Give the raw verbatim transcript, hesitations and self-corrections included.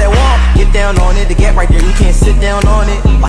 that walk, get down on it. The gap right there, you can't sit down on it.